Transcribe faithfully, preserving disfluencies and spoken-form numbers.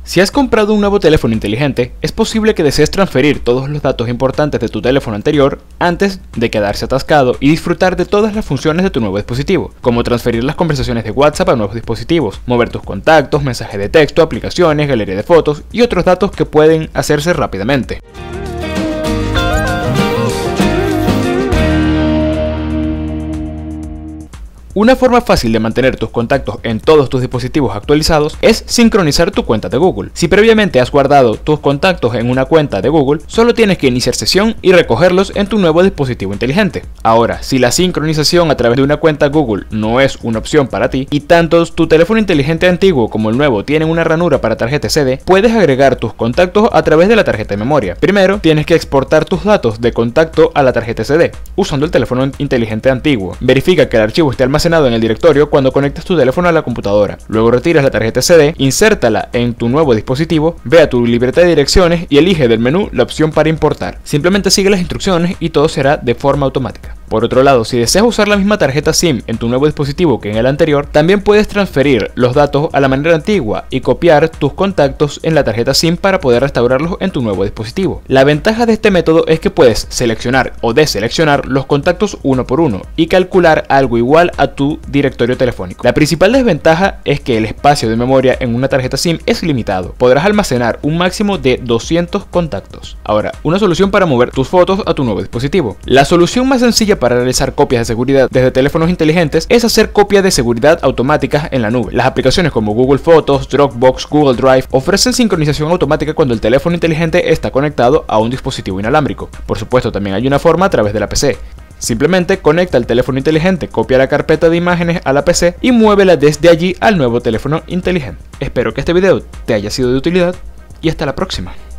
Si has comprado un nuevo teléfono inteligente, es posible que desees transferir todos los datos importantes de tu teléfono anterior antes de quedarse atascado y disfrutar de todas las funciones de tu nuevo dispositivo, como transferir las conversaciones de WhatsApp a nuevos dispositivos, mover tus contactos, mensajes de texto, aplicaciones, galería de fotos y otros datos que pueden hacerse rápidamente. Una forma fácil de mantener tus contactos en todos tus dispositivos actualizados es sincronizar tu cuenta de Google. Si previamente has guardado tus contactos en una cuenta de Google, solo tienes que iniciar sesión y recogerlos en tu nuevo dispositivo inteligente. Ahora, si la sincronización a través de una cuenta Google no es una opción para ti, y tanto tu teléfono inteligente antiguo como el nuevo tienen una ranura para tarjeta ese de, puedes agregar tus contactos a través de la tarjeta de memoria. Primero, tienes que exportar tus datos de contacto a la tarjeta ese de, usando el teléfono inteligente antiguo. Verifica que el archivo esté almacenado en el directorio cuando conectes tu teléfono a la computadora. Luego retiras la tarjeta ese de, insértala en tu nuevo dispositivo, ve a tu libreta de direcciones y elige del menú la opción para importar. Simplemente sigue las instrucciones y todo será de forma automática. Por otro lado, si deseas usar la misma tarjeta SIM en tu nuevo dispositivo que en el anterior, también puedes transferir los datos a la manera antigua y copiar tus contactos en la tarjeta SIM para poder restaurarlos en tu nuevo dispositivo. La ventaja de este método es que puedes seleccionar o deseleccionar los contactos uno por uno y calcular algo igual a tu directorio telefónico. La principal desventaja es que el espacio de memoria en una tarjeta SIM es limitado. Podrás almacenar un máximo de doscientos contactos. Ahora, una solución para mover tus fotos a tu nuevo dispositivo. La solución más sencilla para realizar copias de seguridad desde teléfonos inteligentes es hacer copias de seguridad automáticas en la nube. Las aplicaciones como Google Fotos, Dropbox, Google Drive ofrecen sincronización automática cuando el teléfono inteligente está conectado a un dispositivo inalámbrico. Por supuesto, también hay una forma a través de la P C. Simplemente conecta el teléfono inteligente, copia la carpeta de imágenes a la P C y muévela desde allí al nuevo teléfono inteligente. Espero que este video te haya sido de utilidad y hasta la próxima.